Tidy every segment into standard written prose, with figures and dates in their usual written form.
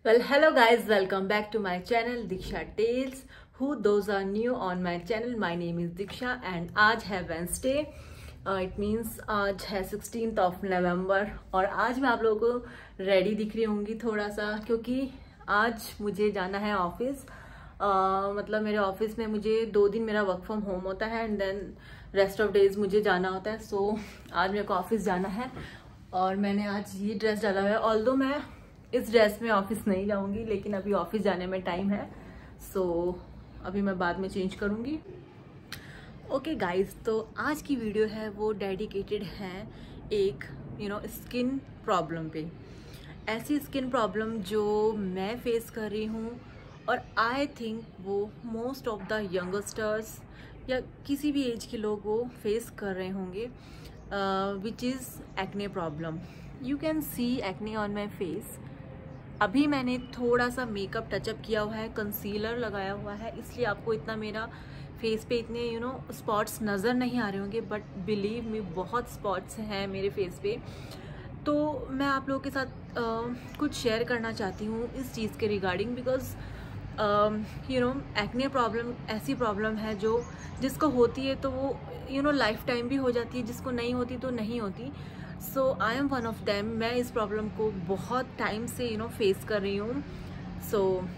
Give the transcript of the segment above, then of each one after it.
Well, hello guys, welcome back to my channel Diksha Tales. Who those are new on my channel, my name is Diksha and आज है Wednesday. It means आज है 16th of November और आज मैं आप लोगों को रेडी दिख रही होंगी थोड़ा सा, क्योंकि आज मुझे जाना है ऑफिस. मतलब मेरे ऑफिस में मुझे 2 दिन मेरा वर्क फ्रॉम होम होता है and then rest of days मुझे जाना होता है. सो आज मेरे को ऑफिस जाना है और मैंने आज ये ड्रेस डाला हुआ है. ऑल्दो मैं इस ड्रेस में ऑफिस नहीं जाऊंगी, लेकिन अभी ऑफिस जाने में टाइम है. सो अभी मैं बाद में चेंज करूंगी. ओके गाइस, तो आज की वीडियो है वो डेडिकेटेड है एक स्किन प्रॉब्लम पे. ऐसी स्किन प्रॉब्लम जो मैं फेस कर रही हूँ और आई थिंक वो मोस्ट ऑफ द यंगस्टर्स या किसी भी एज के लोग वो फेस कर रहे होंगे, which is acne problem. You can see acne on my face. अभी मैंने थोड़ा सा मेकअप टचअप किया हुआ है, कंसीलर लगाया हुआ है, इसलिए आपको इतना मेरा फेस पे इतने स्पॉट्स नज़र नहीं आ रहे होंगे. बट बिलीव मी, बहुत स्पॉट्स हैं मेरे फेस पे. तो मैं आप लोगों के साथ कुछ शेयर करना चाहती हूँ इस चीज़ के रिगार्डिंग, बिकॉज एक्ने प्रॉब्लम ऐसी प्रॉब्लम है जो जिसको होती है तो वो लाइफ टाइम भी हो जाती है, जिसको नहीं होती तो नहीं होती. So I am one of them. मैं इस प्रॉब्लम को बहुत टाइम से फेस कर रही हूँ. सो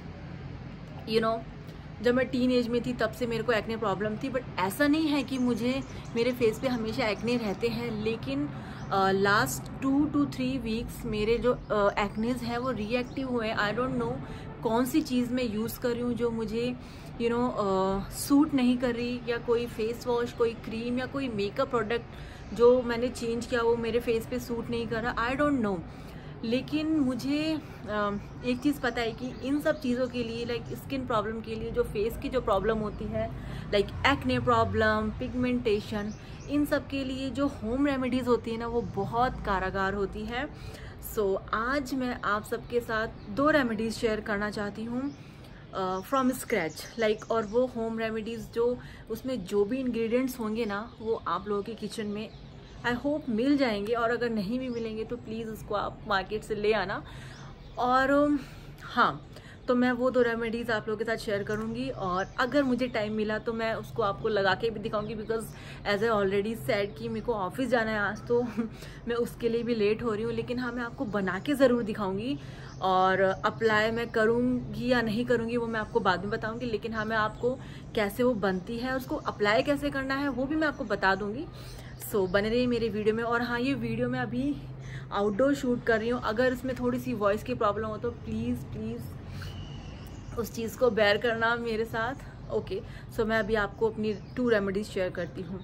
जब मैं टीन एज में थी तब से मेरे को एक्ने प्रॉब्लम थी. बट ऐसा नहीं है कि मुझे मेरे फेस पे हमेशा एक्ने रहते हैं, लेकिन लास्ट 2 to 3 वीक्स मेरे जो एक्नेज हैं वो रिएक्टिव हुए. आई डोंट नो कौन सी चीज़ मैं यूज़ कर रही हूँ जो मुझे सूट नहीं कर रही, या कोई फेस वॉश, कोई क्रीम या कोई मेकअप प्रोडक्ट जो मैंने चेंज किया वो मेरे फेस पे सूट नहीं कर रहा. I don't know. लेकिन मुझे एक चीज़ पता है कि इन सब चीज़ों के लिए, लाइक स्किन प्रॉब्लम के लिए, जो फेस की जो प्रॉब्लम होती है, लाइक एक्ने प्रॉब्लम, पिगमेंटेशन, इन सब के लिए जो होम रेमेडीज़ होती है ना वो बहुत कारगर होती है. सो आज मैं आप सबके साथ 2 रेमेडीज़ शेयर करना चाहती हूँ फ्रॉम स्क्रैच, लाइक. और वो होम रेमेडीज़ जो उसमें जो भी इंग्रेडिएंट्स होंगे ना वो आप लोगों के किचन में आई होप मिल जाएंगे, और अगर नहीं भी मिलेंगे तो प्लीज़ उसको आप मार्केट से ले आना. और हाँ, तो मैं वो 2 रेमेडीज़ आप लोगों के साथ शेयर करूँगी, और अगर मुझे टाइम मिला तो मैं उसको आपको लगा के भी दिखाऊंगी, because as a already said कि मेरे को ऑफिस जाना है आज, तो मैं उसके लिए भी लेट हो रही हूँ. लेकिन हाँ, मैं आपको बना के ज़रूर दिखाऊंगी, और अप्लाई मैं करूँगी या नहीं करूँगी वो मैं आपको बाद में बताऊँगी. लेकिन हाँ, मैं आपको कैसे वो बनती है, उसको अप्लाई कैसे करना है वो भी मैं आपको बता दूँगी. सो बने रहिए मेरे वीडियो में. और हाँ, ये वीडियो मैं अभी आउटडोर शूट कर रही हूँ. अगर इसमें थोड़ी सी वॉइस की प्रॉब्लम हो तो प्लीज़ उस चीज़ को बेयर करना मेरे साथ. ओके, सो मैं अभी आपको अपनी 2 रेमेडीज़ शेयर करती हूँ.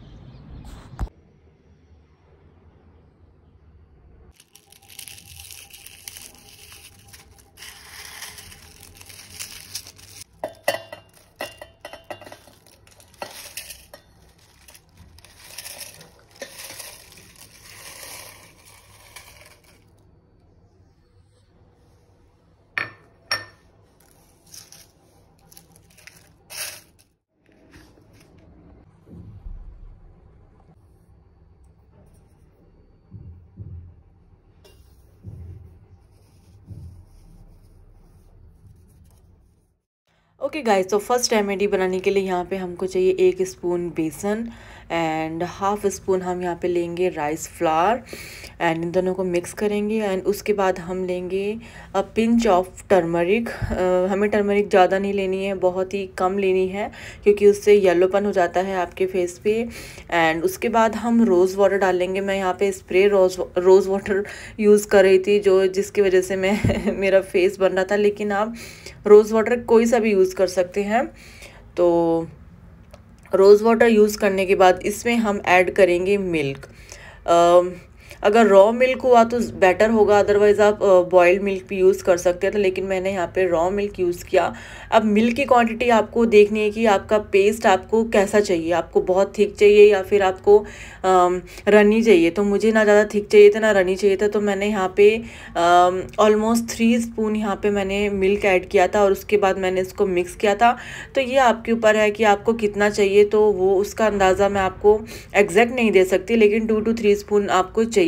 ओके गाइस, तो फर्स्ट रेमेडी बनाने के लिए यहाँ पे हमको चाहिए 1 स्पून बेसन एंड हाफ स्पून हम यहाँ पे लेंगे राइस फ्लावर, एंड इन दोनों को मिक्स करेंगे. एंड उसके बाद हम लेंगे अ पिंच ऑफ टर्मरिक. हमें टर्मरिक ज़्यादा नहीं लेनी है, बहुत ही कम लेनी है, क्योंकि उससे येलोपन हो जाता है आपके फेस पे. एंड उसके बाद हम रोज़ वाटर डालेंगे. मैं यहाँ पे स्प्रे रोज़ वाटर यूज़ कर रही थी, जिसकी वजह से मैं मेरा फेस बन रहा था. लेकिन आप रोज़ वाटर कोई सा भी यूज़ कर सकते हैं. तो रोज़ वाटर यूज़ करने के बाद इसमें हम ऐड करेंगे मिल्क. अगर रॉ मिल्क हुआ तो बेटर होगा, अदरवाइज़ आप बॉइल्ड मिल्क भी यूज़ कर सकते हैं. तो लेकिन मैंने यहाँ पे रॉ मिल्क यूज़ किया. अब मिल्क की क्वांटिटी आपको देखनी है कि आपका पेस्ट आपको कैसा चाहिए, आपको बहुत थिक चाहिए या फिर आपको रनी चाहिए. तो मुझे ना ज़्यादा थिक चाहिए था ना रनी चाहिए था, तो मैंने यहाँ पे ऑलमोस्ट 3 स्पून यहाँ पे मैंने मिल्क ऐड किया था, और उसके बाद मैंने इसको मिक्स किया था. तो ये आपके ऊपर है कि आपको कितना चाहिए, तो वो उसका अंदाज़ा मैं आपको एग्जैक्ट नहीं दे सकती, लेकिन 2 to 3 स्पून आपको चाहिए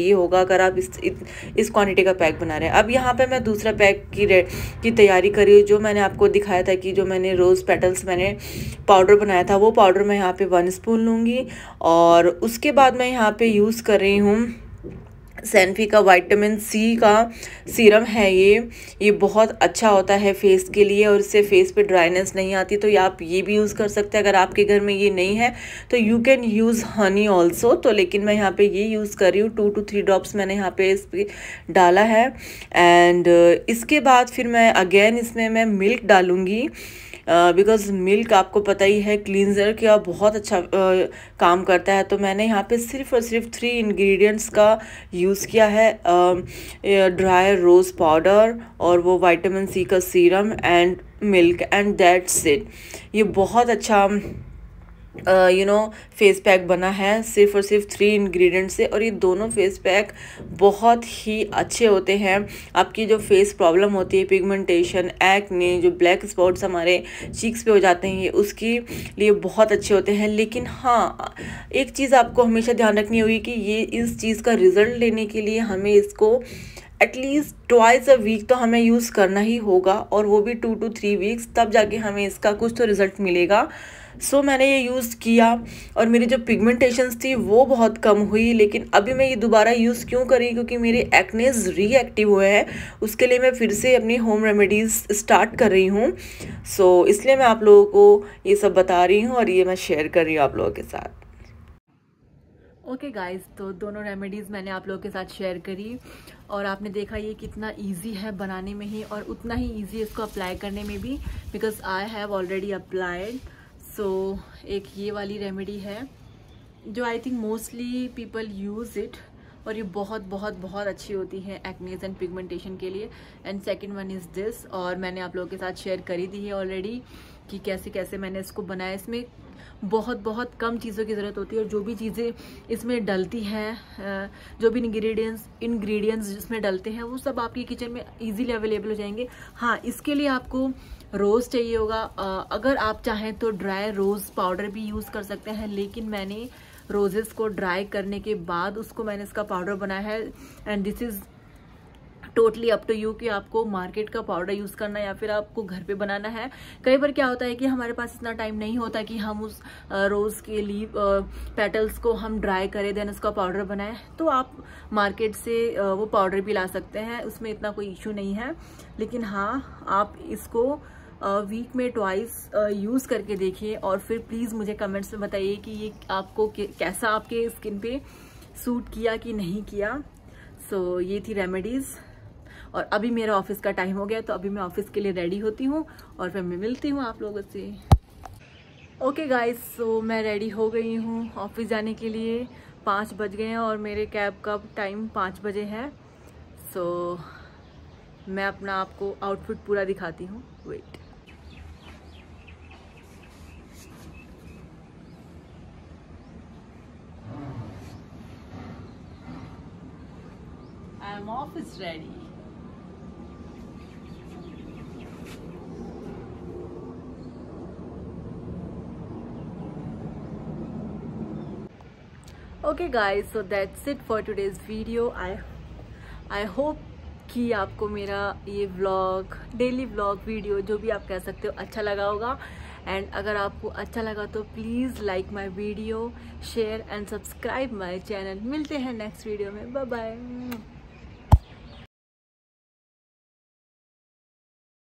चाहिए होगा अगर आप इस क्वांटिटी का पैक बना रहे हैं। अब यहाँ पे मैं दूसरा पैक की तैयारी करी हूँ। जो मैंने आपको दिखाया था कि जो मैंने रोज़ पेटल्स मैंने पाउडर बनाया था, वो पाउडर मैं यहाँ पे 1 स्पून लूँगी। और उसके बाद मैं यहाँ पे यूज़ कर रही हूँ सैनफी का विटामिन सी का सीरम है। ये बहुत अच्छा होता है फेस के लिए और इससे फेस पे ड्राइनेस नहीं आती, तो आप ये भी यूज़ कर सकते हैं। अगर आपके घर में ये नहीं है तो you can use honey also. तो लेकिन मैं यहाँ पे ये यूज़ कर रही हूँ, 2 to 3 ड्रॉप्स मैंने यहाँ पे इस पर डाला है। एंड इसके बाद फिर मैं अगेन इसमें मैं मिल्क डालूँगी, बिकॉज़ मिल्क आपको पता ही है क्लींजर का बहुत अच्छा काम करता है। तो मैंने यहाँ पे सिर्फ और सिर्फ 3 इंग्रेडिएंट्स का यूज़ किया है, ड्राई रोज़ पाउडर और वो विटामिन सी का serum and milk, and that's it. ये बहुत अच्छा फेस पैक बना है सिर्फ और सिर्फ 3 इंग्रेडिएंट से। और ये दोनों फेस पैक बहुत ही अच्छे होते हैं। आपकी जो फेस प्रॉब्लम होती है, पिगमेंटेशन, एक्ने, जो ब्लैक स्पॉट्स हमारे चीक्स पे हो जाते हैं, ये उसके लिए बहुत अच्छे होते हैं। लेकिन हाँ, एक चीज़ आपको हमेशा ध्यान रखनी होगी कि ये इस चीज़ का रिज़ल्ट लेने के लिए हमें इसको एटलीस्ट ट्वाइस अ वीक तो हमें यूज़ करना ही होगा, और वो भी 2 to 3 वीक्स, तब जाके हमें इसका कुछ तो रिज़ल्ट मिलेगा। सो मैंने ये यूज़ किया और मेरी जो पिगमेंटेशंस थी वो बहुत कम हुई। लेकिन अभी मैं ये दोबारा यूज़ क्यों करी, क्योंकि मेरे एक्नेस रीएक्टिव हुए हैं, उसके लिए मैं फिर से अपनी होम रेमेडीज़ स्टार्ट कर रही हूँ। सो इसलिए मैं आप लोगों को ये सब बता रही हूँ और ये मैं शेयर कर रही हूँ आप लोगों के साथ। ओके गाइस, तो दोनों रेमेडीज़ मैंने आप लोगों के साथ शेयर करी और आपने देखा ये कितना इजी है बनाने में ही और उतना ही इजी है इसको अप्लाई करने में भी, because I have already applied. So एक ये वाली रेमेडी है जो I think mostly people use it, और ये बहुत बहुत बहुत अच्छी होती है एक्नेस एंड पिगमेंटेशन के लिए। And second one is this, और मैंने आप लोगों के साथ शेयर करी दी है ऑलरेडी कि कैसे कैसे मैंने इसको बनाया। इसमें बहुत बहुत कम चीज़ों की ज़रूरत होती है और जो भी चीज़ें इसमें डलती हैं, जो भी इंग्रेडिएंट्स जिसमें डलते हैं, वो सब आपकी किचन में इजीली अवेलेबल हो जाएंगे। हाँ, इसके लिए आपको रोज़ चाहिए होगा। अगर आप चाहें तो ड्राई रोज़ पाउडर भी यूज़ कर सकते हैं, लेकिन मैंने रोजेस को ड्राई करने के बाद उसको मैंने इसका पाउडर बनाया है। And this is totally up to you कि आपको मार्केट का पाउडर यूज़ करना है या फिर आपको घर पे बनाना है। कई बार क्या होता है कि हमारे पास इतना टाइम नहीं होता कि हम उस रोज़ के लीव पेटल्स को हम ड्राई करें देन उसका पाउडर बनाएं, तो आप मार्केट से वो पाउडर भी ला सकते हैं, उसमें इतना कोई इशू नहीं है। लेकिन हाँ, आप इसको वीक में ट्वाइस यूज़ करके देखिए और फिर प्लीज़ मुझे कमेंट्स में बताइए कि ये आपको कैसा आपके स्किन पे सूट किया कि नहीं किया। सो ये थी रेमेडीज़, और अभी मेरा ऑफिस का टाइम हो गया तो अभी मैं ऑफिस के लिए रेडी होती हूँ और फिर मैं मिलती हूँ आप लोगों से। ओके गाइस, सो मैं रेडी हो गई हूँ ऑफिस जाने के लिए। 5 बज गए हैं और मेरे कैब का टाइम 5 बजे है। सो मैं अपना आपको आउटफिट पूरा दिखाती हूँ, wait. I am office ready. Okay guys, so that's it for today's video. I hope कि आपको मेरा ये व्लॉग, डेली व्लॉग वीडियो, जो भी आप कह सकते हो, अच्छा लगा होगा। एंड अगर आपको अच्छा लगा तो please like my video, share and subscribe my channel. मिलते हैं नेक्स्ट वीडियो में, बाय बाय।